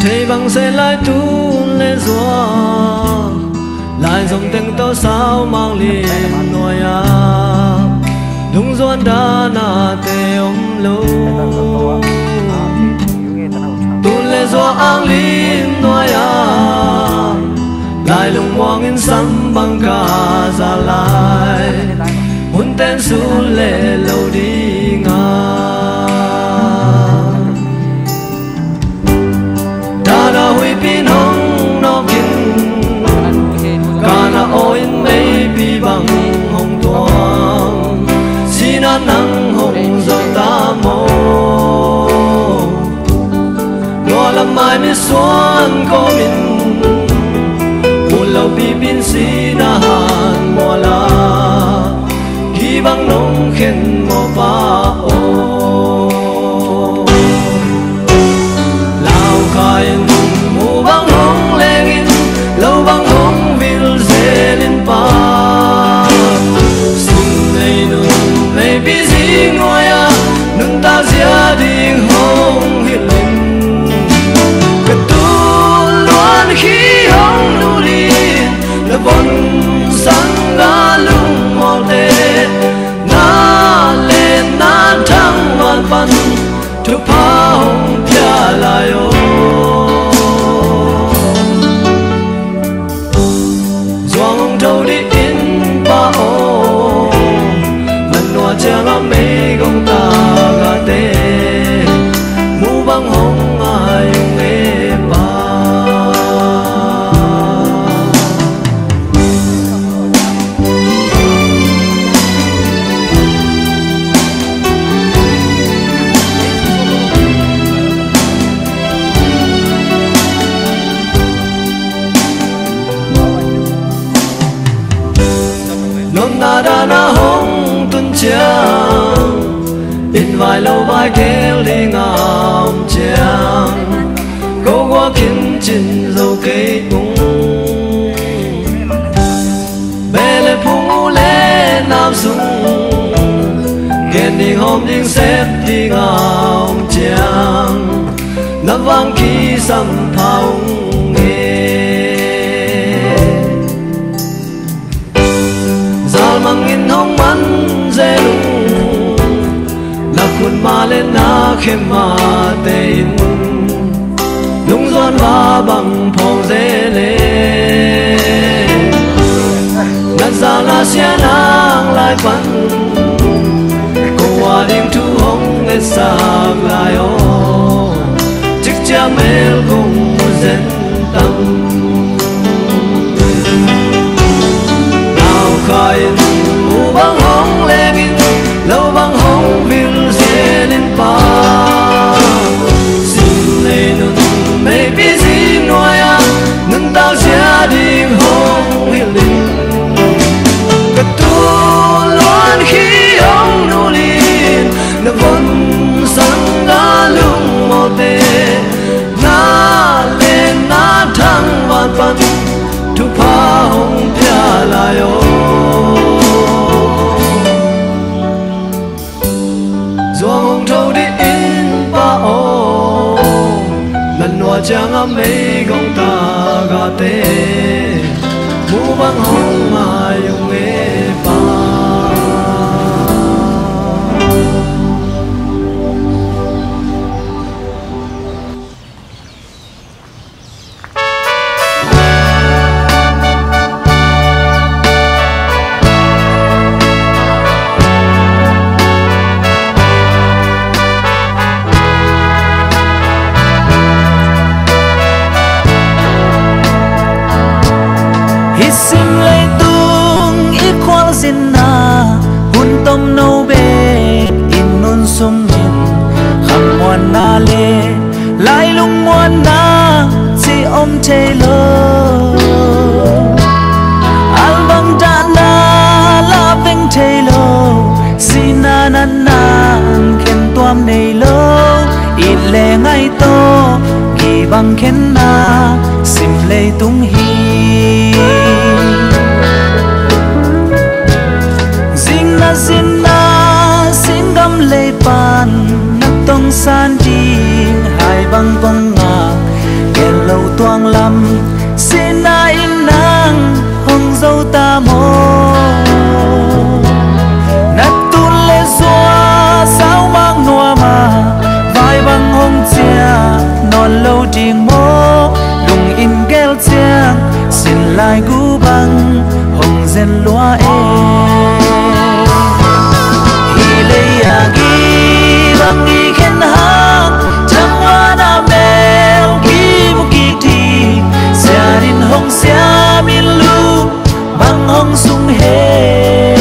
thế bằng sẽ lại tu lên gió lại dòng tiếng tao sao mang liền nói à đúng doan đã na tê ông lâu tu lên gió ang liền nói à lại lùng mong in sắm bằng cả ra lại muốn tên su lệ lâu đi ngà đã đã huy pin hông nó kinh cả na oin mây bi bằng hồng toang xin ăn nắng hồng rồi ta mô lo làm mai mi xuân có mình lâu bi bin si na han mo la khi băng nông khen mo ba o lao khai mu băng nông lên in lâu băng nông vil dê lên pa xin này nông này bi gì ngồi à nông ta gia đình hông hiện lên cái tu loan khi hông nu đi le bon sang ga lung mo te na le na thang man pan tu pa hong pya la yo zoang thâu đi in pa o man no chang a me gong ta ga te mu bang hong ai nghe pa na da na hong tuân chiang in vài lâu vai kéo đi ngam chiang cố qua kiến trình dâu cây tung bê lê phú lê nam sung kèn đi hôm đi xếp đi ngam chiang lâm vang khi sầm phong mang in hong man dê lung là khuôn ma lên na khem ma tên lung doan va bằng phong dê lê ngàn sao na xia nang lại phân cô qua đêm thu hong nghe sạc lại ô chiếc cha mel cùng dân tâm khai mu băng hong lên in lâu băng hong vil dê lên pa xin này nung mây bi gì nói à nung tao gia đình hong hiền linh cái tu loan khi ông nu liên nó vẫn sang ga lung mò tê na lên na thang van van thu pa hong pya la yo zoang thâu đi in pa o lần noa chang a mei gong ta ga te mu bang hong ma yung e pa sim lay tung i khoal sin na hun tom no be in nun sum min kham wan na le lai lung wan na si om che lo al bang da na la beng che lo si na na na khen tuam nei lo i le ngai to ki bang khen na sim lay tung hi xin na xin gam lê pan nát tông san đi hai băng băng ngà cầm xin ai in nang hồng dâu ta mô nát tuôn lệ xóa sao mang nua mà vai bằng hồng chia non lâu tiếng mô lùng in ghel chia xin lại gu bằng hồng gen loa hi lê à gi bằng gi khen hang chẳng hoa na mèo gi mu gi thi xa din hồng xa min lu bằng hồng sung he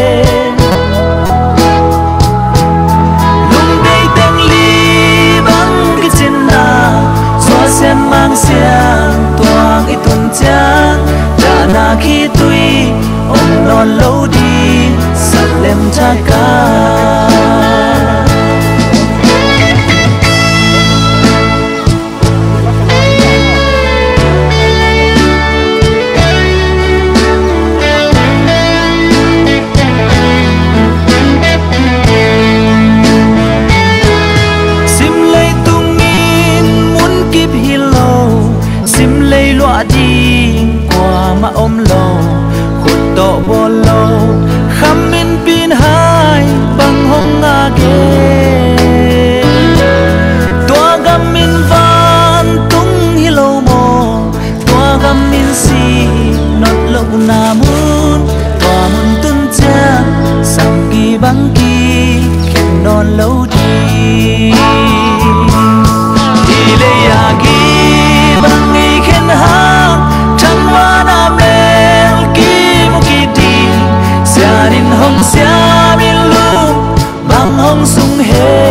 lung đây tên ly bằng cái chân na xóa sen mang xiang toang ít tuần trắng đã na khi tuy ông non lâu đi sắp lem cha ca mà ôm lâu khut độ bồ lâu khăm min pin hai bằng hông ngà ghê tua gam min van tung hi lâu mồ tua gam min si nốt lâu na mun tua mun tuân cha sang kỳ băng kỳ khen non lâu đi đi lê à kỳ băng nghi khen hang chẳng hoa nam lel ki mu ki ti xa din hồng xa min lu bằng hồng sung he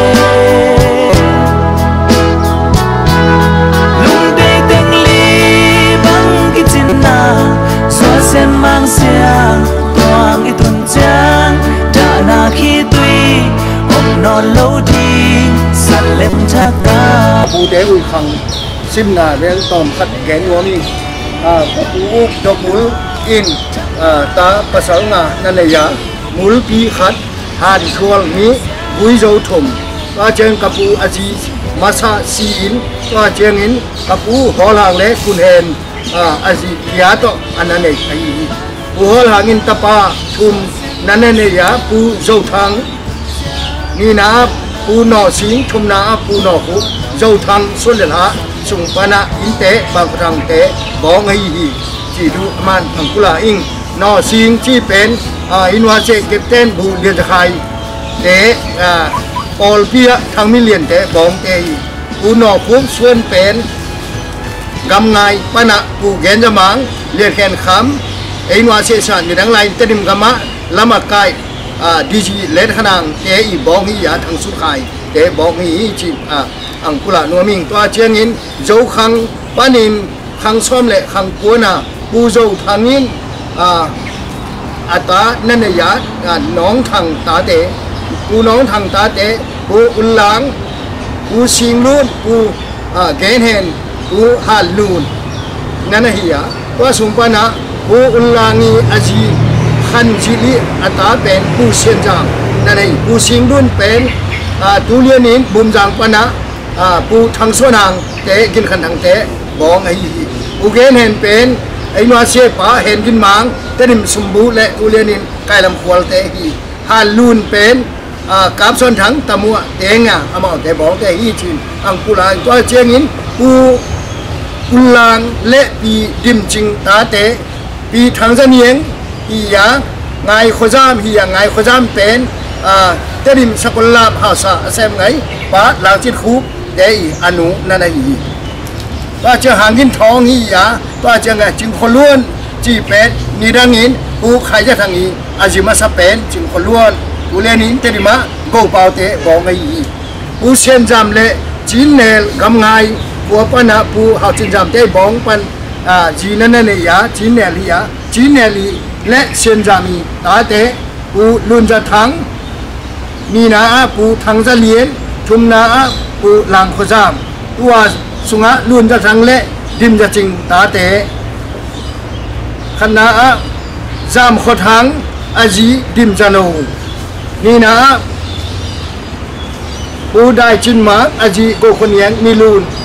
lung đây tên ly bằng ki tin na xóa sen mang xiang toang ít tuần trắng đã na khi tuy ông non lâu đi sạt lem cha ca bu để ui khăng sim na vel tom khat gen wo mi có cú đọc mũi in ta pasal nga nanaya mũi pi khát hàn chuol mi bui dâu thùng ta trên kapu aji masa si in ta trên in kapu hol hàng lẽ kun hen aji ya to anane ai pu hol hàng in tapa thum nanaya pu dâu thang ni na pu nọ xính thum na pu nọ pu dâu thang xuân lệ hạ sung pana in tế bằng răng tế bỏ ngay hi chỉ du man thằng kula in nọ xính chi pen in hoa sẽ kẹp tên bu liền khai tế all pia thằng min liền tế bóng tế pu nọ phúc xuân pen gam ngay pana pu gen ra mang liền khen khám in hoa sẽ sản như đáng lại tên dim gama lama kai digi lết khả năng tế i bóng hi ya thằng su khai tế bóng hi chỉ ang kula no ming to chiang in zo khang panin khang som le khang kuana pu zo thangin ata nanaya nong thang ta te pu nong thang ta te pu ulang pu sing lun pu gen hen pu hal lun nanahia to sumpana pu ulangi aji khan jili ata pen pu sian jang nanai pu sing lun pen tulianin bum jang pana pu thang so nang te gin khan thang te bong ai u gen hen pen ai no se pa hen gin mang te nim sumbu le ulenin kai lam khwal te hi ha lun pen kap son thang tamua te nga amao te bong te hi chin ang pula to chengin pu ulang le pi dim ching ta te pi thang za nieng hi ya ngai khojam hi ya ngai khojam pen te nim sakolla hasa asem ngai pa lang chin khu để anu nana hi ta chưa hàng in thong hi ya ta chưa nghe chừng khôn luôn chỉ pet ni đang in u khai ra thằng hi azima sa pen chừng khôn luôn u lên in te ma go pao te bo ngai hi u sen jam le chín nel gam ngai của pana pu hao chín jam te bong pan ji nana ne ya chín nel hi ya chín nel le sen jam hi ta te u lun ra thang ni na pu thang ra lien thum na pu lang kho jam tua sunga lun ra thang le dim ra ching ta te khana jam kho thang aji dim ra lo ni na pu dai chin ma aji go khon yang mi lun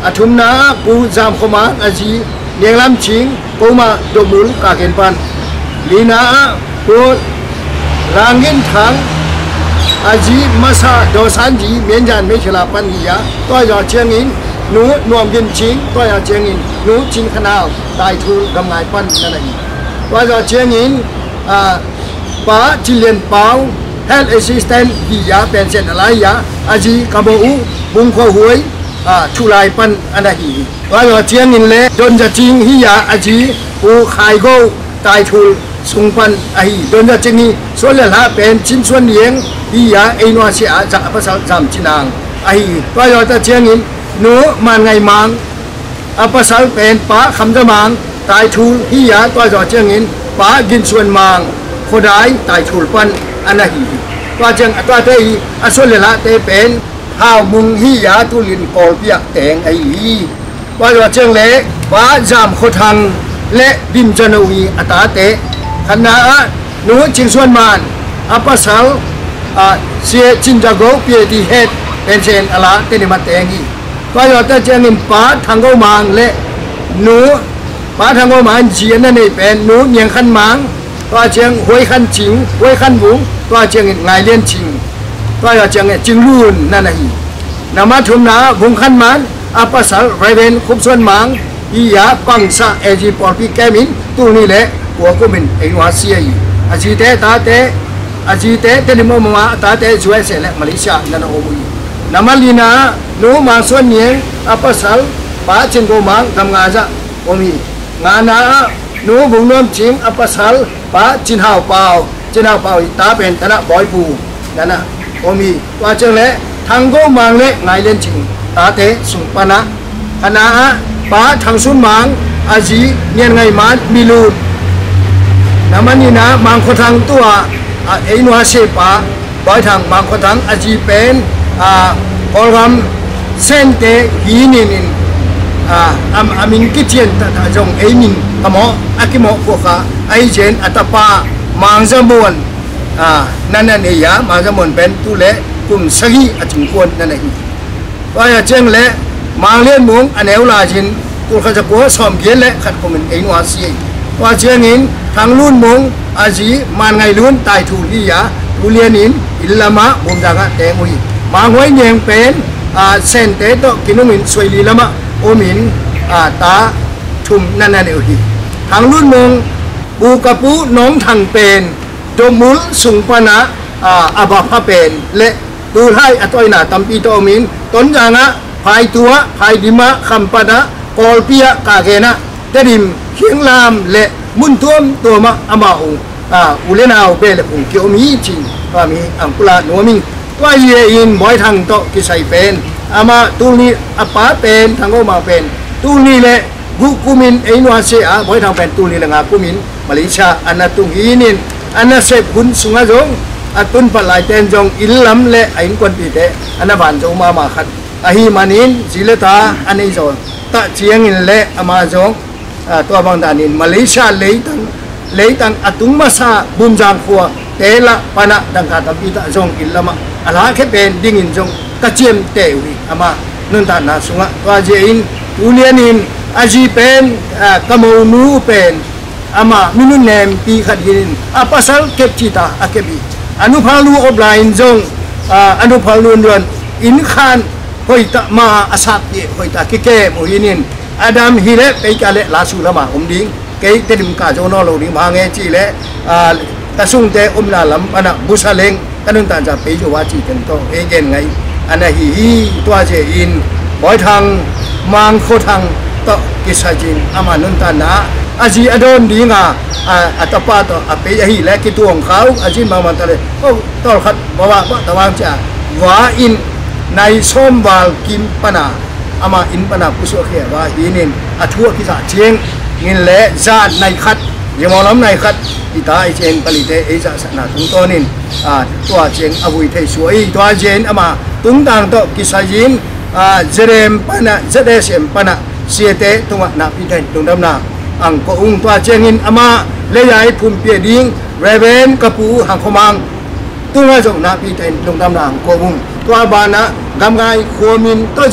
อทุมนาปูจามขมาอาจีเนียงลำชิงปูมาดมุลกาเกนปันลีนาปูรางเงินถังอาจีมาซาโดสันจีเมียนจันไม่ฉลาปันหิยาตัวยอเชียงอินหนูนวมกินชิงตัวยอเชียงอินหนูชิงขนาวตายทูกำไงปันนั่นเองตัวยอเชียงอินป้าจิเลียนเปา health assistant หิยาเป็นเซนอะไรยาอาจีกำบูบุงขหวยชุลายปันอันนั้นหิตัวยอเชียงอินเล่โดนจะจิงหิยาอาจีปูขายโกตายทูสุงปันไอโดนจะจิงนี่ส่วนเหลือเป็นชิ้นส่วนเลี้ยงหิยาเอ็นวาเสียจากภาษาจำจินางไอตัวยอจะเชียงอินหนูมันไงมังภาษาเป็นป้าคำจะมังตายทูหิยาตัวยอเชียงอินป้ากินส่วนมังโคได้ตายทูปันอันนั้นหิตัวเชียงตัวเตยส่วนเหลือเตเป็นข้าวมุงหิยาตุลินกอลเปียแตงไอตัวยอเชียงเล็กป้าจามโคทังและดิมจันวีอัตาเตขณะหนูจิงส่วนมันภาษาเสียจินจักโกเปียดีเฮดเป็นเซนอะไรเตนิมาแตงอีก็ยอดแต่เจงินป้าทางก็มังเละหนูป้าทางก็มังจีนนั่นเองเป็นหนูเนียงขันมังตัวเชียงหวยขันจิงหวยขันบุ๋งตัวเชียงไงเลี้ยนจิงตัวยอดเชียงจิงรุ่นนั่นเองนามาทุมนาบุ๋งขันมันภาษาไรเวนคุบส่วนมังอียาปังซาเอจีปอลปีแกมินตัวนี้แหละหัวก็มินเอ็งวาเซียอีอาจีเตตาเตอาจีเตเตนิโมมาตาเตช่วยเสร็จแล้วมาเลเซียนั่นโอ้ยนามาลีนาหนูมาส่วนเนียงภาษาป้าจิงโกมังทำงานจะโอมีงานนะหนูบุญน้อมจิงภาษาป้าจินหาวเปล่าตาเป็นธนบอยปูนั่นนะโอมีว่าจังเลยทางโกมังเละไงเล่นจิงตาเตสุปนะขณะป้าทางสุนมังอาจีเนียนไงมันมีลูดนามันนี่นะมังคนทางตัวเอ็นวาเซป้าบอยทางมังคนทางอาจีเป็นโปรแกรมเส้นเตหีนินอามินกิเทียนตาจงเอมินกมออากิโมพวกเขาไอเจนอัตปามังจมวนนั่นเอยมังจมวนเป็นตุเล่กุมสกีอจิงควรนั่นเองว่าจะเจงเล่มังเลี้ยนมุงอันเอวลาจินตุเขาจะกัวสอมเกียนเล่ขัดกุมเอ็นวาซีว่าเจงอินทางลุ่นมุงอาจีมันไงลุ่นตายถูที่ยาตุเลียนินอิลลามะบุมจังเตงุยมังไว้เนียงเป็นเส้นเตโตกินมินสวยลีละมะโอมินตาชุมนั่นเองทีทางรุ่นมงปูกระปูน้องทางเป็นดมุลสุงปนะอาบาพะเป็นและดูให้อตอยนาตัมปีโตมินต้นจางะภายตัวภายดิมะคำปนะกอลเปียกาเกนะเตดิมเขียงลามและมุนท่วมตัวมะอามาองอุเลนาอุเปเลปุงเกียวมีจริงว่ามีอังกุลาโนมิงตัวเยอินบอยทางโตกิไซเป็นอามาตูนี้อาป้าเป็นทางก็มาเป็นตูนี้แหละบุกุมินเอ็นวาเซียบอยทางเป็นตูนี้แหละงากุมินมาเลเซียอันนั้นตุงฮีนินอันนั้นเสพคุณสุงาจงอัตุนปลายเตนจงอิลลัมเละไอ้คนปีเตอันนั้นบ้านจงมาขัดอาฮีมานินจิเลตาอันนี้จงตะเจียงอินเละอามาจงตัวบางดานินมาเลเซียเลยตังอัตุงมาซาบุญจางขัวเตละปนะดังการตัมปีตะจงอิลลัมอะไรแค่เป็นดิ่งจงกระเจียมเตวิอามานุนตานาสุงะตัวเจอินอุเลียนินอาจีเป็นกะโมนูเป็นอามามินุนเนมปีขัดยินภาษาเก็บจิตาอาเก็บีอนุพาลูอบลายจงอนุพาลูนวนอินขานหอยตะมาอาสักเยหอยตะเกโมยินินอาดัมฮิเลไปกาเลลาสุลมาดิ้งเกยเตดิมกาโจนอโลดิ้งมาเงจีเลตะสุงเตนาลัมปนะบุษเลงกันนึงตาจะไปอยู่ว่าจีกันโตเอเกนไงอันนั้นฮีตัวเจอินบอยทางมังโคทางโตกิสจินอามานุนตานะอาจีอดอนดีงาอัตปาโตอเปยฮีและกิตัวของเขาอาจีมามันตะเลโอ้ตอลขัดบ่ว่าตะวางจะว่าอินในส้มวาลกิมปนาอามาอินปนากุศลเขียว่าฮีนินอัทั่วกิสเชียงเงินและจานในขัดยังมองล้ำในขัดอีตาไอเจนผลิตเอจะสนาตุงตัวนินตัวเจนอวุยเทสวยตัวเจนอามาตุงต่างโตกิสยินเจเรมปนะเจเดเซมปนะเสียเตตุงนาพิเทนตุงดำนาอังก็ตัวเจนินอามาเลยใหญ่พุ่มเปียดิงเรเวนกระปูหังขมังตุงจงนาพิเทนตุงดำนาอังก็ตัวบานะกำไงขวมินตัวจง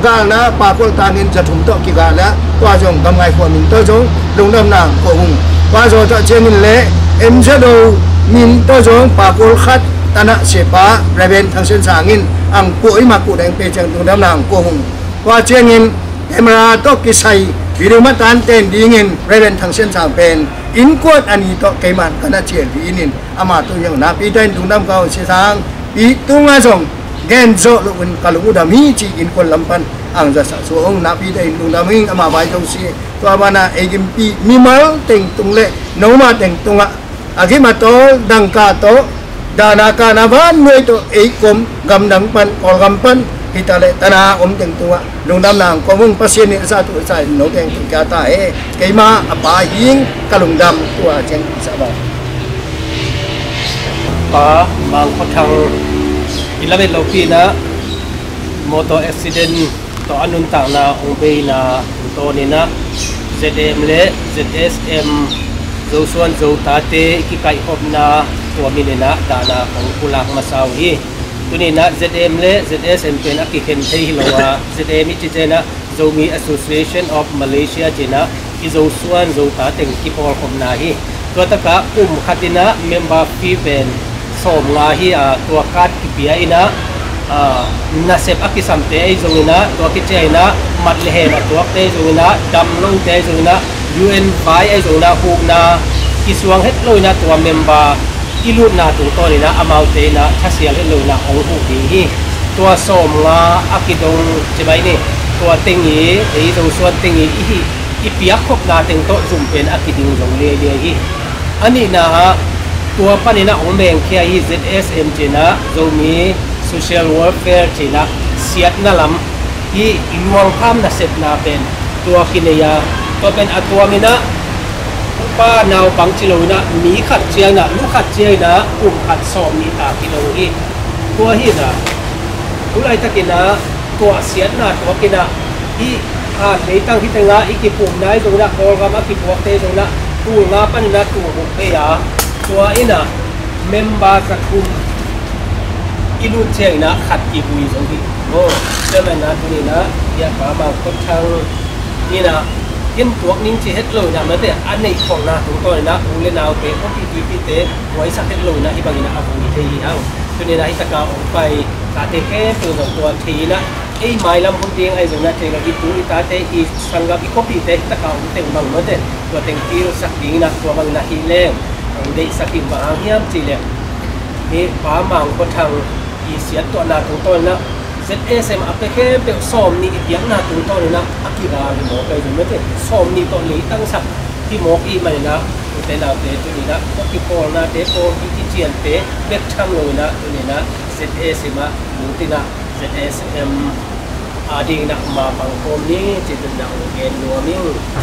gal na pakol tanin jathum to ki ga la kwa jong gam ngai ko min to jong lungdam nang ko hung kwa jo ta chenin le mjado min to jong pakol khat tana sepa reven thang sen sangin ang poi ma ku deng pe chang lungdam nang ko hung kwa chenin camera to ki sai video matan ten dingin reven thang sen sang pen in quote ani to kaiman kana chen inin ama to yang na pi ten lungdam kau se sang pi tunga jong gen zo lu un kalu da mi chi in kon lampan ang za sa so ong na pi dai lung da ming ama bai tong si to bana e gim pi mi mal teng tung le no ma teng tunga agi ma to dang ka to dana ka na van nuôi to e kom gam dang pan kol gam pan kita le tana om teng tunga lung dam nang ko mung pasien ni sa tu sai no teng ka ta e ke ma apa hing kalung dam tua cheng sa ba pa mang ko thang ilamet lopi na motor accident to anun tang na ongbe na to ni na ZM le ZSM zo suan zo tate ki kai hop na to min na da na ong kulak masaw hi tuni na ZM le ZSM pen aki ken thei lowa ZM chi chena Zomi Association of Malaysia chena ki zo suan zo ta teng ki por hop na hi to ta ka khatina member fee ben som nga hi tua kat ki pia ina nasep aki samte ai zongina tua ki chaina mat lehe na tua te zongina dam long te zongina UN bai ai zongina hu na kisuang het loina tua member ilu na tu to ni na amau te na thasial het loina ong hu hi tua som nga aki dong chibai ni tua tengi ei dong suan tengi hi ipia khop na teng to zum pen aki ding zong le le hi ani na tua panina omeng kia hi ZSM chena Zomi social welfare chena siat na lam hi iluang kham na set na pen tua kineya to pen atua mina pa naw pang chilo na mi khat chiang na lu khat chiang na khat som ni ta kilo hi tua hi na ulai takina tua siat na tua kina hi leitang hi tanga ikipum nai zona kol ga ma ki puak te zona tu nga panina tu bu pe ya tua ina member sa kum ilu cheng na khat ki bui jong hi semen na tu ni na ya pa ma ko thang ni na yin tuak ning chi het lo na ma te an nei khong na tu to na u le naw pe ko pi te wai sa het lo na hi bang ina a bu te hi hang tu ni na hi ta ka ong pai ka te ke tu jong tua thi na ei mai lam hung ting ai jong na te ga ki tu ta te hi sangga ki ko pi te ta ka ong te bang ma te tua teng ki sak ding na tua bang na hi leng để sakin bang hiam chile he pa mang ko thang i siat to na tu to na ZSM apeke pe som ni piang na tu to na akira mo kai du mete som ni to le tang sak ki mo ki mai na te na te tu ni na ko ki ko na te ko ki chian te bek tham lo na tu ni na ZSM ma mu ti na ZSM ading na ma pang kom ni chi tu na o gen no mi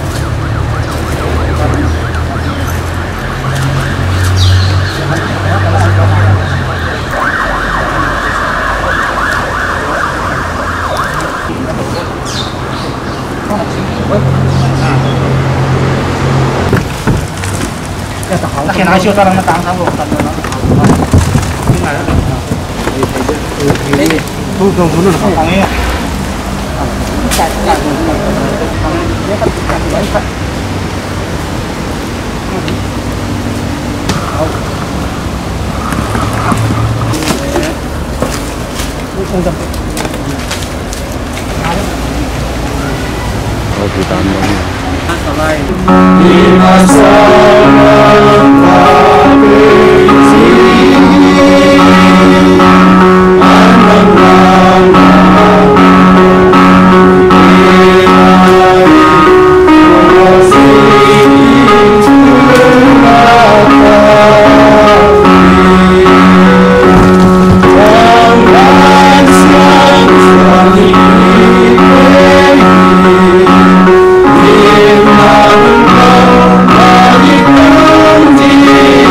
Khi nào siêu tao nó tăng thang luôn tận nó nhưng mà tu tu tu nó không bằng ấy chạy chạy nó không chạy chạy không dầm Hãy subscribe cho kênh Ghiền Mì Gõ để không bỏ lỡ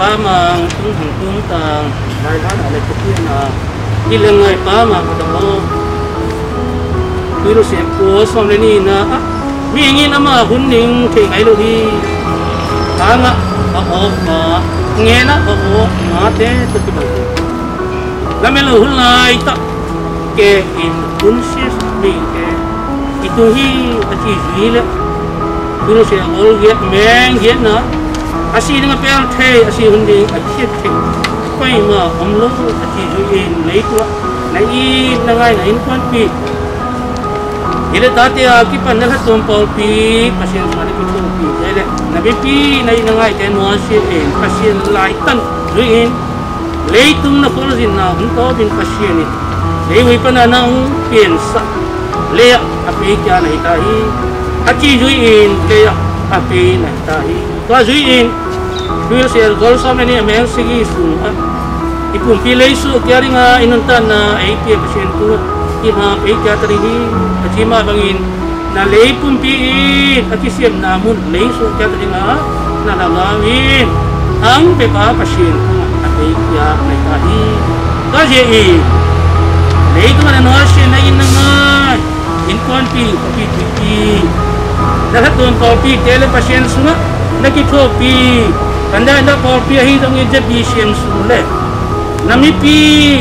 pa mang tung tang lai la ale kupi na ilengai pa mang damo tuiro se ko som le ni na mi ngi na ma hunning the ngai lo hi anga a ma nge na ma te to ti ba la me lo hulai ta ke in unsis mi ke itu hi ati zile tuiro se ol get meng get na asi dengan pel the asi hunding achiet the pai ma amlo ati in nei tu nei na ngai na in kwan pi ile tate a ki pan na tom pol pi pasien ma ni tu pi ele na be pi nei na ngai te no si en pasien lai tan ruin lei tum na kol jin na un to bin pasien ni lei wi pan na un pien sa le api kya nei ta hi achi ruin ke api nei ta hi to ruin Duil siya gol sa meni amel sige su ipum pilay su kaya nga inuntan na ay piya pasyento iha ay kaya tarihi at hima bangin na lay pumpiin at isiyam namun lay su kaya tarihi nga nalamawin ang pepa pasyento at ay kaya may tahi kasi lay ito man ano siya na inangay inkon pi kapi lahat doon kopi kaya pasyento nga nakitopi Anda kopi ahi dong je bisiem sule nami pi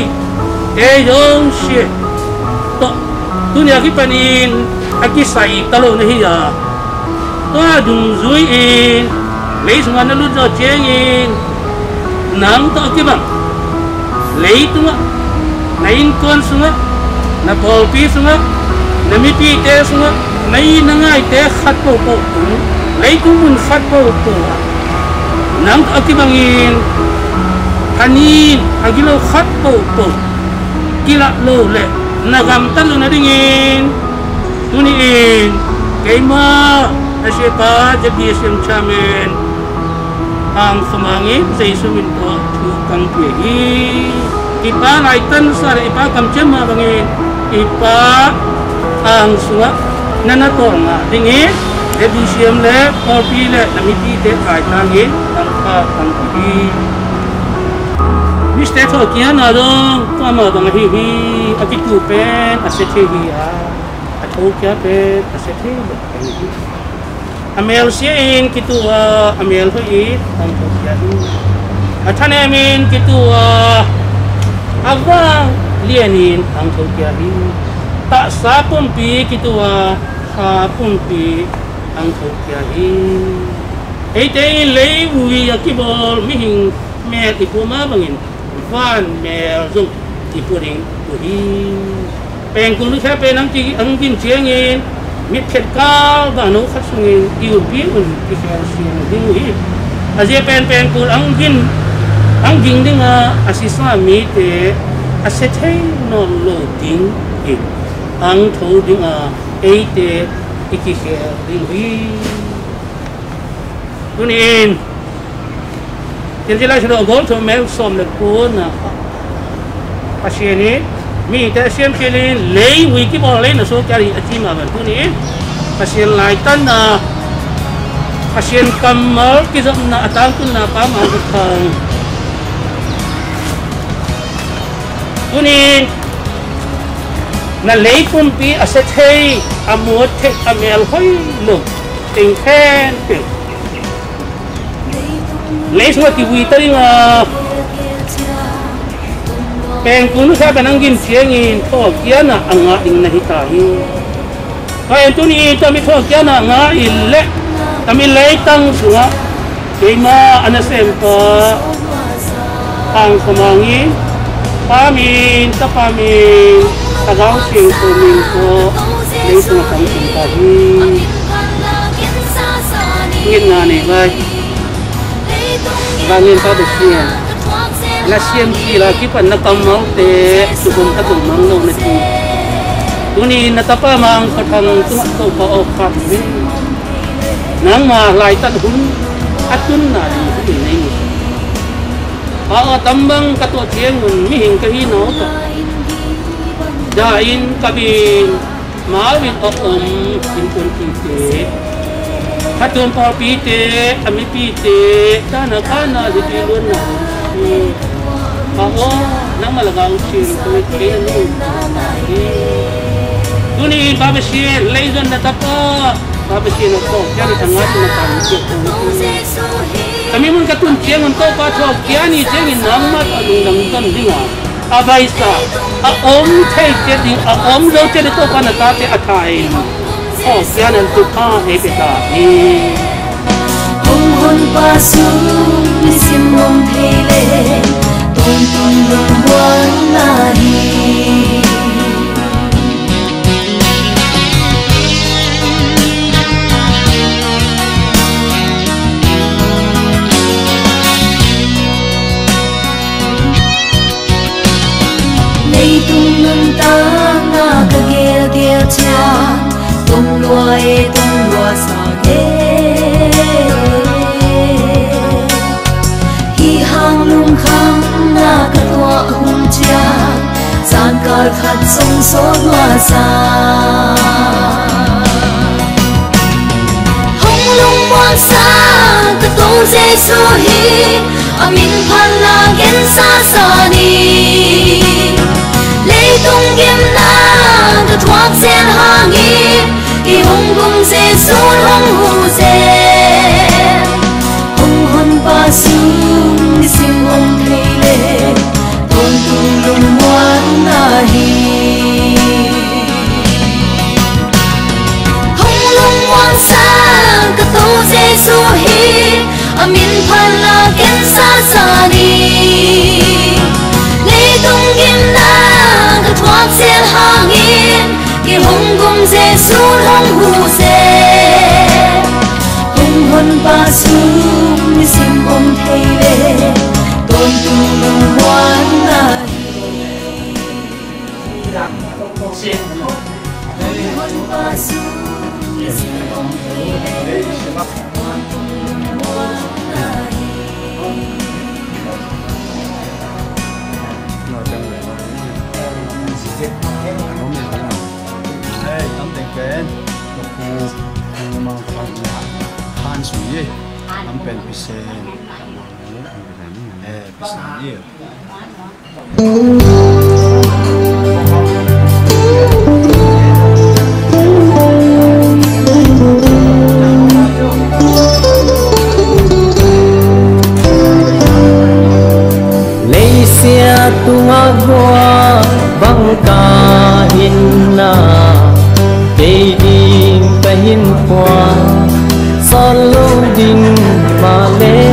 dong she to dunia ki panin aki sai talo nahi ya to dung zui in lei sunga na lu do jengin nang to ki bang lei tu na in kon sunga na kopi sunga nami pi te sunga nai nangai te khat po po lei tu mun khat po po nang akibangin kanin agilo khat po po kila lo le nagam tan lo na dingin tuniin kay ma asyepa jadi sim chamen ang sumangin sa isumin po tu kang pihi ipa laitan sa ipa kamchema bangin ipa ang suwa nanatonga dingin Edisium le, kopi le, namiti te kai nangin, angka angki. Miste to kian adong, kama bang hihi, akitu pen, asete hiya, atau kia pen, asete hihi. Amel siein kitu amel hui, angka kia hi. Atane amin kitu abang lienin, angka kia hi. Tak sapun pi kitu sapun pi. Ang kaya ite lei ui akibol mihing me tipuma bangin van me zung tipuring ui pengkulu sa penang ti ang binchengin mit kal bano khasungin iupi un kisasin dingui aje pengkul ang ging dinga asisa mi te asethe no loading ang tho dinga ite ikikir dingwi kunin jelas sudah gol to mel som le na pasieni mi ta siam pilin lei wiki bol lei na so kari achima ban kunin pasien lai tan na pasien kamal kizam na atang kun na pa ma khang kunin na lei pun pi aset hei amot te amel hoi lo ting khen ting lei semua tiwi tadi nga peng kunu sa benangin siangin to kiana anga ing nahitahi kaya tu ni kami to kiana nga ille kami lei tang sunga kema anasempa ang kumangin pamin tapamin tagaw sing kumin ko lei sunga kami intahi ngin nga ni bay bangin pa desian la siam sila ki pan na kamal te subum ta tumang no na ti tuni natapa mang patang tuma to pa o pa ni nang ma lai tan hun atun na di nei a tambang kato thieng mun mi hing ka hi no to dain kabin mawin o in kun ti te ถ้าตัวพอปีเตอมิปีเตถ้าหน้าข้าน่ะจะตีล้วนน่ะโอ้นั่งมาละกังชิลตัวเองนี่ดูนี่บาบเชียเลยจนนัตปะบาบเชียนก็แค่ที่ทำงานที่มันทำเกี่ยวกับแต่มีมันกระตุ้นเชียงมันโตก็ชอบแค่นี้เชียงนี่น้ำมันอนุนังต้นดิ่งอ่ะอาใบสาอมเทเจดิ่งอมเราจะได้โตกันตาเตอไทยโอ้แค่นั้นตุกาเอเปตา红红把树你心梦陪嘞，东东东往哪里？你东门当那个给给家，东罗诶东罗啥个？lung khang na katwa hung cha san kar khat song so wa sa hong lung wan sa ka to jesu hi amin phan la gen sa sa ni le tung gem na ka twak sen hang hi ki hong gum jesu hong hu se hong hon pa su sim om thele ton tung lung wan nahi hong lung wan sa ka to jesu hi amin phan la ken sa sa ni le tung gim na ka twak sel hangin ki hong gum jesu hong hu se hong hon pa su sim om thele tôn tu lung wan na tấm tiền kén khu mang phan suy nắm bền pise pise Leisia tungagwa bangka hinna Keiding pahin kwa Salong din male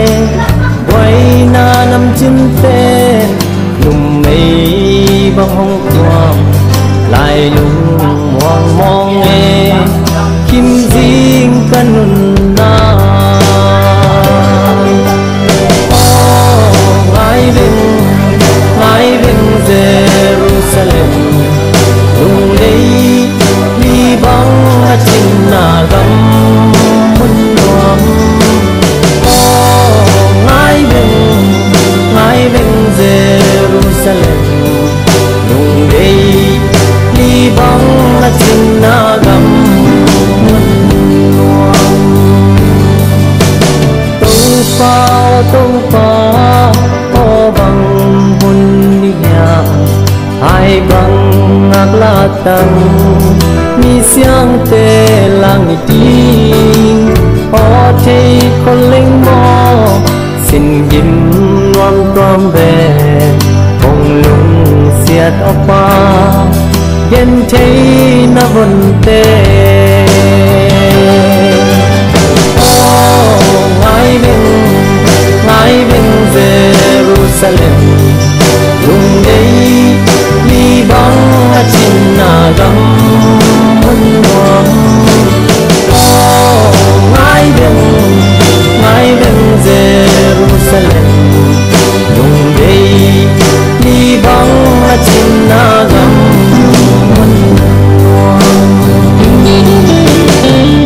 Waina nam chinte Lum mei bang hong tuam Lai lung mong mong e Kim jing kanun na Ngai vinh Jerusalem Lung đây li bang chin na gam mun nuam Ngai vinh Jerusalem Lung đây li bang chin na gam mun nuam Tâu pa bang hun niya ai bang aglatan mi siang te lang ting o te koling mo sin gim wam tom be ong lung siat opa gen te na bun te ngai vinh Jerusalem lung đây li bang chin na gam mun nuam ngai vinh Jerusalem lung đây li bang chin na gam mun nuam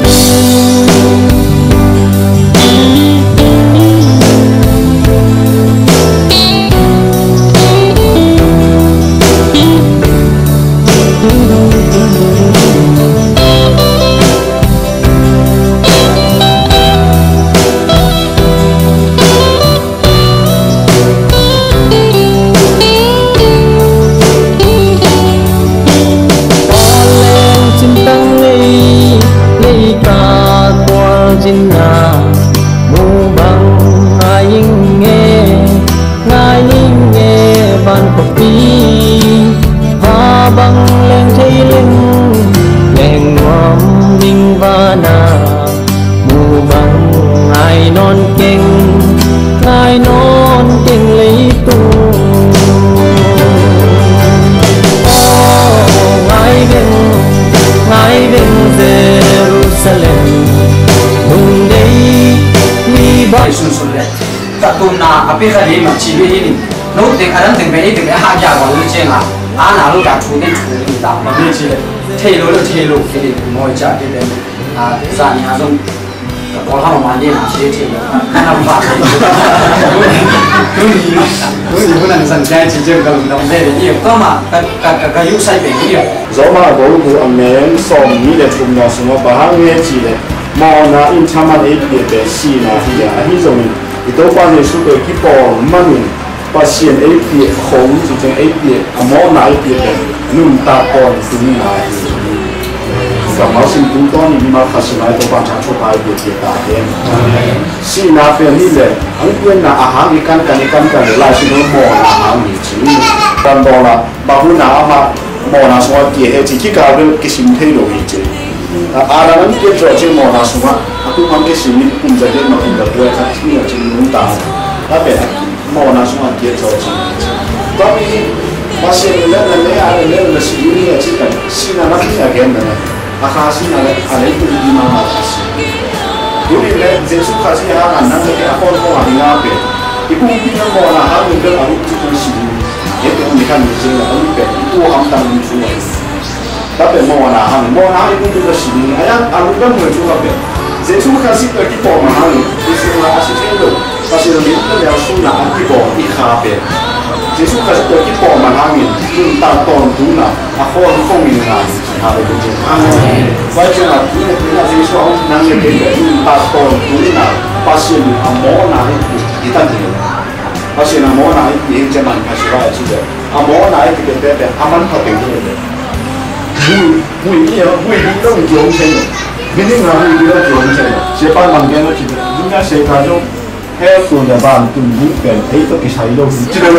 non kinh ngài non kinh lấy tu ngài bên Jerusalem hùng đây mi bay sun sun le ta tu na api khali ma chi bi ni no te aran te be te ha ja wa lu chen a na lu da chu ni da ma ni chi le thei lo ke ni mo cha ke de a za ni ha song có thằng mà đi làm gì thì năm vạn cứ gì cũng làm sẵn sàng chỉ chơi cầm đồng đây là nhiều có mà cái dụng sai biển nhiều rõ mà có một anh em xong như là chúng nó xong mà hàng nghe chỉ là mà na in tham ăn ấy để bé xí na thì à hi rồi thì tôi quan hệ số cái bỏ mà mình bác sĩ ấy bị không chỉ chẳng ấy bị mà na ấy bị nung ta còn đúng làกับเราสิ่งที่ต้องมีมาขัดสนตัวปัญหาชั่วไปเดียดตาเองสิ่งนั้นเป็นนี่เลยอันเป็นน่ะอาหารกันหลายสิ่งที่มองอาหารนี่จริงกันตอนละบางคนน่ะมามองน่ะสวัสดีที่ที่เขาเรื่องกิจที่เราจริงอะไรนั้นเกี่ยวกับที่มองน่ะสวัสดีทุกคนกิจนี้คุณจะได้มาเป็นแบบด้วยครับที่เราจริงนุ่งตาถ้าเป็นมองน่ะสวัสดีเกี่ยวกับจริงตอนนี้ภาษาเรื่องนั้นเนี่ยอะไรเรื่องสิ่งนี้ที่กันสิ่งนั้นไม่ใช่แค่นั้นakasi ale itu di mana akasi. Jadi le Yesus kasih hang anak lagi apa orang hari ngape. Ibu punya mau nak hang itu aku cukup sini. Itu mereka mesti nak ambil itu hang tanggung semua. Tapi mau nak hang itu juga sini. Ayat aku kan mau juga be. Yesus kasih lagi bawa hang itu semua kasih itu. Kasih lagi itu yang sunnah aku bawa ikhabe. Yesus kasih lagi bawa hang itu tak tahu tu nak apa orang kau minat hari itu. Baca nak ini Yesus orang nang yang itu tak tahu tu nak pasien amor nak itu kita ni. Pasien amor nak itu zaman kasih raya juga. Amor nak itu kita aman pakai itu. Bui dong jom sen. Bini ngawi dia jom sen. Siapa manggen tu kita. Dunia sekarang health tu dah bantu bukan. Itu kisah hidup. Tidak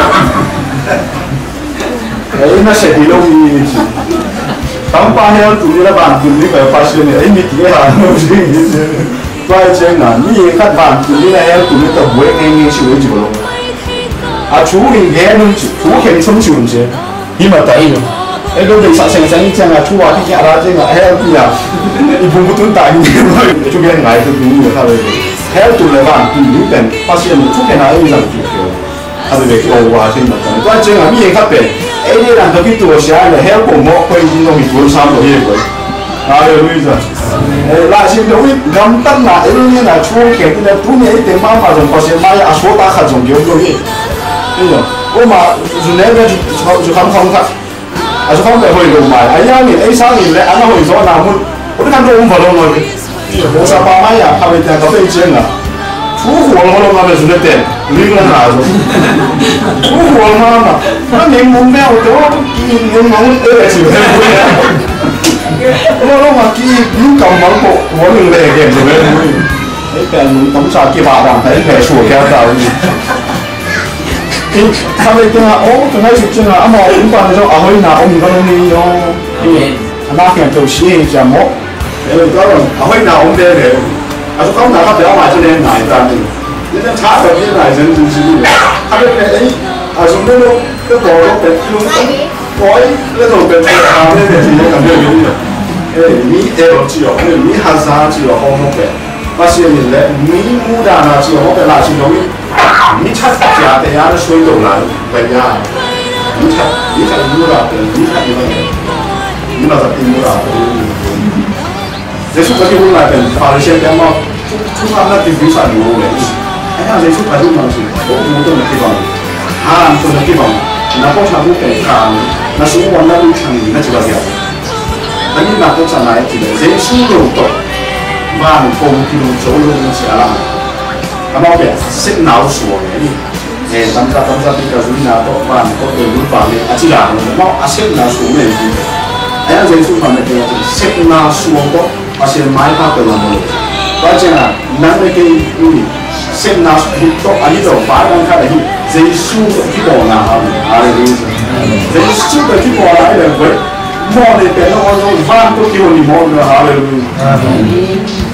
ini saya hidup ini. Tanpa health tu dia bantu ni kalau pasien ni. Ini dia harus ini. Tuai jangan. Ni kat bantu ni health tu ni tak boleh ni sulit juga. Chú hình ghé luôn, chú hình sống chuồn chứ, nhưng mà tại rồi, em đâu được sẵn sàng như là chú vào thì nhà ra chứ là heo thì là, đi vùng của tuấn tài như vậy, chú nghe ngài tôi đúng người ta đây, heo tụi lại bạn tụi những bên, phát hiện một chút cái nào em làm chuyện kiểu, ta về cái ổ hòa trên mặt trận, tôi chơi là cái gì khác biệt, em đi làm cái tuổi trẻ là heo của mọi quay đi nó bị cuốn sao rồi như vậy, bây giờ, là xin lỗi, gắm tắt là em như là chú kể cái là chú này tiền bao mà dùng phát hiện mai à số ta khát dùng kiểu rồi. Ủa mà dù nếu như chú không thật chú không thể hồi đủ mày ấy nhá nhìn ấy sáng nhìn lại ăn hồi gió nào muốn ủa cái thằng ông vào đâu rồi bố sao ba mấy à thằng này cà phê chiên à chú hồ nó đâu mà về xuống tiền liên là nào rồi chú hồ mà nó miếng muốn mèo chỗ miếng móng ê chịu hết nó mà kia những cầm móng bộ mỗi người lệ kèm rồi đấy ấy kèm tấm sạc kia bà bạn thấy kẻ sủa kéo tàu thì sau đây tôi nói tôi nói chuyện là mà cũng còn cho hơi nào ông có đi nó na kiện đầu xí chả mốt rồi đó là hơi nào ông đây để tôi không nào có thể mà cho nên này ta thì nên trả được cái này dân chúng gì hay cái ấy chúng nó cái bộ nó bị luôn gói cái đồ bị làm cái gì nó cảm thấy như vậy mi đều chỉ có mi hà sa chỉ có không có bác sĩ nhìn lại mi mua đàn là chỉ có cái là chỉ có你吃家的呀，水都来回家。你吃牛了，你吃牛了，你那是牛了。这是这个来的，发现点嘛，出他那地非常牛嘞。哎呀，这是排毒东西，都不懂的地方，啊，不懂的地方，那包场不给看，那是我那路程那几个条，那你那都上来去的，这是路多，万公里路走路下来。Kamu apa? Sik nau suami ni. Tamsa tiga zuna tu pan, tu dulu pan ni. Aci lah, mau asik nau suami ni. Ayah jadi suami ni. Sik nau suami tu asik mai pa tu lalu. Baca na, nang lagi ni. Sik nau suami tu ani tu barang kah lagi. Jadi suami kita na hari ni. Jadi suami kita na ni. Mau ni, kalau orang van tu kita ni mau hari ni.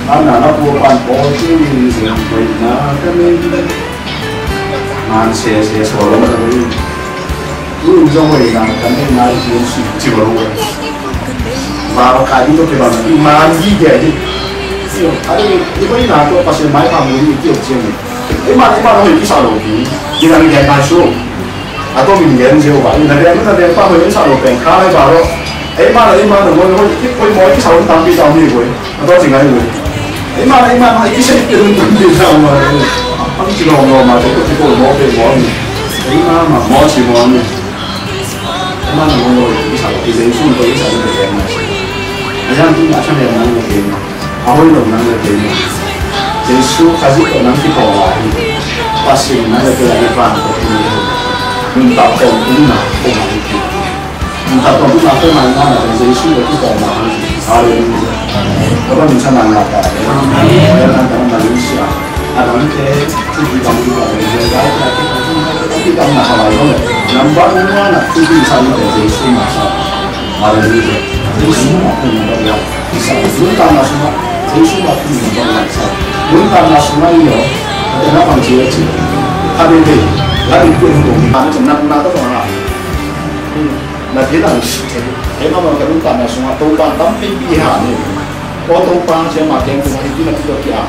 anh là nó buộc bạn có cái gì vậy nó cái mình man xe số lắm rồi luôn trong vậy là cái này là chỉ vào rồi và cái gì đó thì bạn man gì vậy chứ anh đi bây giờ tôi phát hiện máy phạm người tiêu chiếm ấy mà nó hơi sao rồi thì là cái này số à tôi mình nhận nhiều vậy là cái phạm người sao rồi bèn khá là vào rồi ấy mà nó mỗi cái sao tăng cái sao như vậy nó có gì ngay rồi ấy mà cái sẽ tự nhiên tự sao mà anh chỉ lo mà tôi có mua về mua ấy mà mua chỉ mua này ấy mà nó mua cái sao thì dễ xuống cái sao thì dễ mà anh em cũng đã trong này năng lực tiền à hồi đầu năng lực tiền dễ xuống cái gì còn năng thì bỏ lại phát sinh năng lực cái này vàng của mình tạo công cũng là không là gì mình tạo công cũng là cái này là dễ xuống cái bỏ lại các bạn mình sang làm cả đấy làm cái gì à đó cái gì công việc là cái công là phải rồi làm bao nhiêu là cái gì sao để dễ xuống mà sao mà là gì dễ xuống mà không được đâu sao muốn làm là sao dễ xuống mà không được đâu sao muốn làm là sao nhiều để nó bằng chia chỉ hai bên thì là định quyền của mình bạn năm năm đó là thế là thế mà cái đúng tạm là số tôi quan tâm cái gì hả này có tôi quan sẽ mà thêm cái này là cái gì à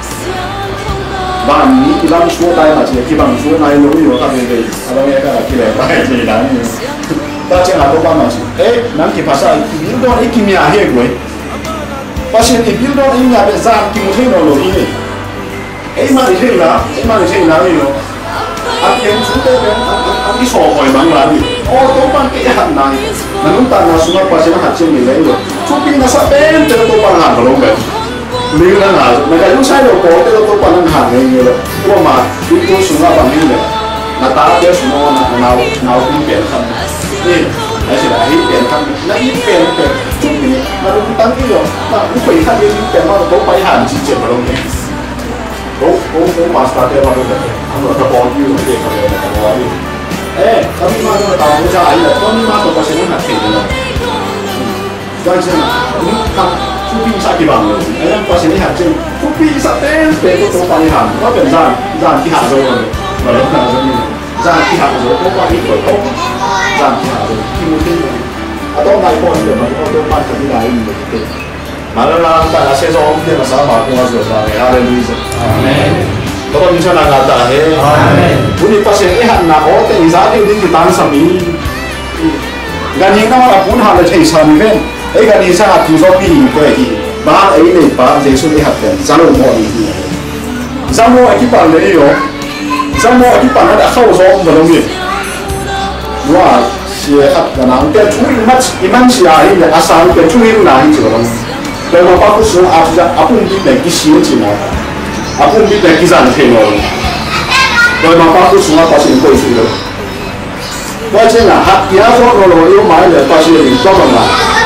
bạn nghĩ làm số tay là chỉ khi bằng số này lỗi nhiều các bên đây ở nghe cái là cái này phải gì đấy ta chỉ là tôi quan mà chỉ ấy nắm chỉ phải sai những đó ấy kim nhà hết rồi phát hiện thì những đó ấy nhà bên ra kim một thế nào rồi đi ấy mà thì thế là gì rồi anh em chúng tôi anh đi sổ hỏi bằng là gì tôi ban cái hạt này mà chúng ta là số nào qua sẽ hạt trên mình đấy rồi chút khi nó sắp đến thì tôi ban hạt vào luôn vậy nếu là người ta lúc sai đầu có thì tôi ban hạt này nhiều rồi nhưng mà chúng tôi số nào bằng như này là ta biết số nào cũng biển không đi đấy chỉ là ít biển không nó ít biển chút khi mà chúng tăng cái rồi mà cũng phải khác những biển mà tôi bay hạt chỉ chuyển vào luôn đấy cũng master dia baru dah. Anu ada body tu dia kalau body. Kami mana tahu macam ayat. Kami mana tahu pasal mana kena lah. Jangan ni kan cuci sakit bangun. Ayat pasal ni hajin. Cuci sakit, betul tu paling ham. Kau benar, jangan kihat tu. Baru nak ni. Jangan kihat tu. Kau paling betul. Jangan kihat tu. Kimutin. Atau naik pun dia, naik pun macam ni lain betul. Malah tak ada sesuatu yang sama dengan sesuatu. Haleluya. Amen. Kalau misalnya nggak ada, bunyi pasien ini nak orang yang izah itu di tanah sami. Gani nama pun hal itu sami kan. Gani saya tu sopi itu. Bahkan ini bahkan Yesus lihat kan. Jangan mau ini. Jangan mau akibat ni yo. Jangan mau akibat ada kau soal belum ni. Wah, siapa kan? Kita curi iman siapa ini asal kita curi nahi cuman. Kalau apa pun semua apa pun kita kisah cina, apa pun kita kisah tengok. Kalau apa pun semua pasti kau isi. Macam mana? Hati aku kalau you main le pasti ini kau mana?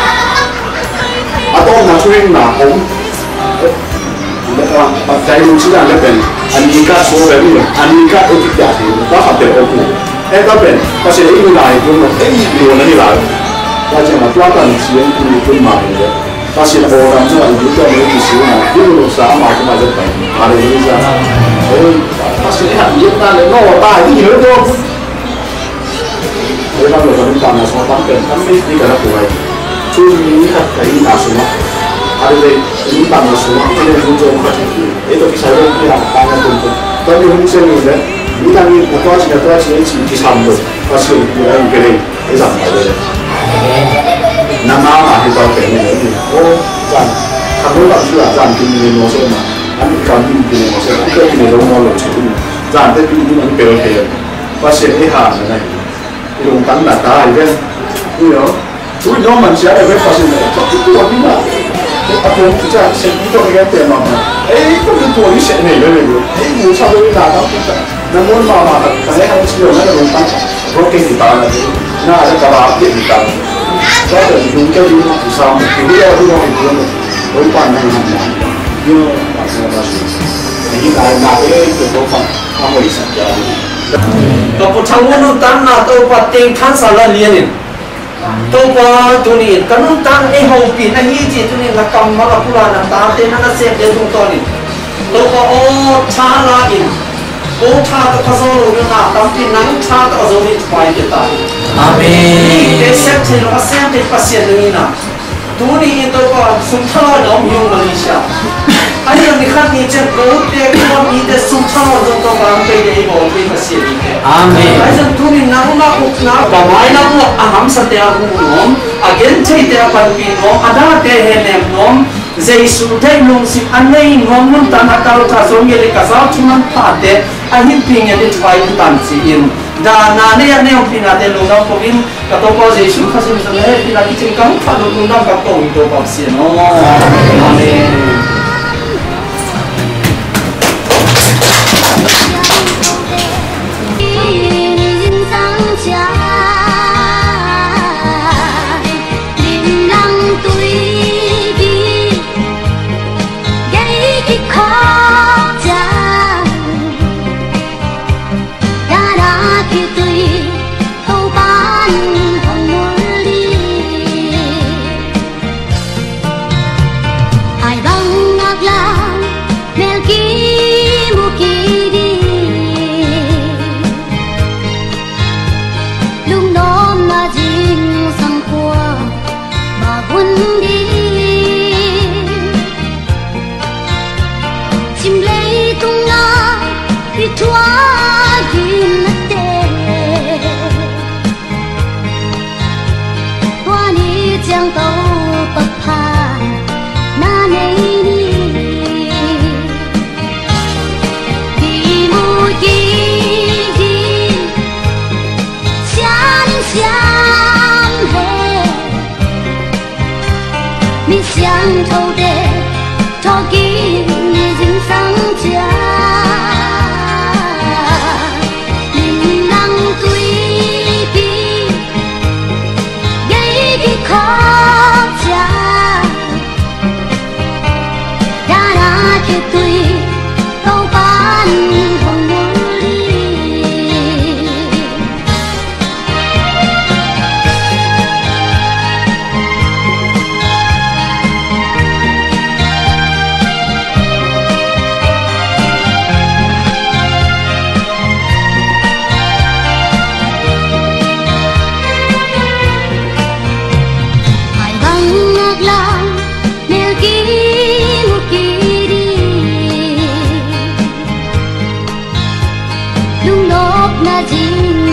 Atau nak curi nak om? Pakai lucu dah lepen. Anika semua ni, Anika itu jadi. Kau hati aku. Tapi pasti ini lain pun. Ini mana ni lain? Macam mana? Tuan siang ini pun main le. Pasien orang tu ada juga mereka semua, dia belum sama macam macam tu. Ada juga. Pasien ni dia tak le, no, tak ini hidup tu. Dia kalau orang tanah semua tampil, kami ni kerana kuai. Cuma ni kat kain semua. Ada ni tanah semua, kita hujung macam tu. Itu kisah dia kita tanah tu. Tapi hujung ni le, ni kami bukan cerita kisah tu. Pasien dia yang kering, itu apa dia? Nama apa kita pengen ni? Jangan, kalau tak sudah jangan pilih musuh mana. Kami kami pilih musuh. Kita pilih orang lain cakap. Jangan tapi ini orang pilih. Pasien ni hal ni. Ilmu kan nak tahu kan? Iyo. Cuma orang manusia ada pasien ni. Itu apa ni? Apa yang kita itu dengan tema mana? Itu betul ni saya ni betul. Musuh tu nak tahu kita. Namun mama, saya harus jual nak orang tak. Rokin di tanah tu. Nak ada kabar di tanah. Có thể chúng tôi đi học xong thì video tôi nói với với quan này nhưng mà hiện tại là cái bộ phận không bị sạch rồi. Kalau pun cakap nu tan na tu pating kan salah lianin. to pa tu ni kanun tan e ho pi na hi chi tu ni la kam ma la pula na ta te na se de tu to ni to pa o cha la in o cha ta ka so lo na tam pi nang cha ta zo ni twai ke ta amen te se te lo se te pasien ni na tu ni to pa sum tha no mi yong ni sha ai yang ni khat ni chen ko te ko ni te sum tha no to pa pe de bo pe pasien ni ke amen ai san tu ni na na ku na ba mai na ku aham sa te a ku nom again chei te a pan pi nom ada te he nem nom Jesu te lung si anei nom nun tan akal tha so nge le ka sa chuman pa te a hin ping ya de twai tan si in da na ne ya ne om pina te lung na ko bin ka to ko Jesu kha sim sa le pina ki chen kam pha do lung na ka ko i do pa si no amen na jing